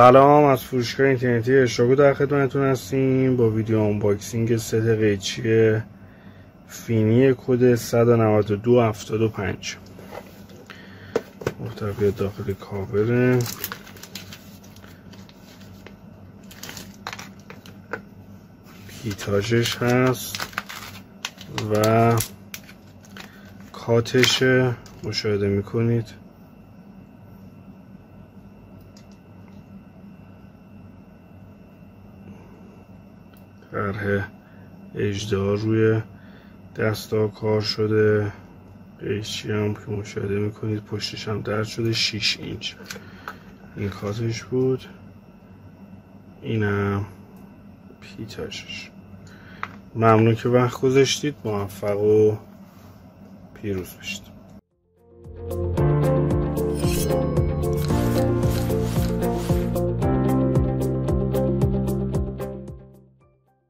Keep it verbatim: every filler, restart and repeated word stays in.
سلام، از فروشگاه اینترنتی اشتراکو در خدمتتون هستیم با ویدیو آنباکسینگ ست قیچی فینی کد صد و نود و دو هفتاد و پنج. محتویات داخل کاوره، پیتاژش هست و کاتش مشاهده میکنید. طرح اژدها روی دستا کار شده. قیچی هم که مشاهده میکنید پشتش هم درد شده. شش اینچ این کاتش بود، اینم پیتاژش. ممنون که وقت گذاشتید. موفق و پیروز باشید.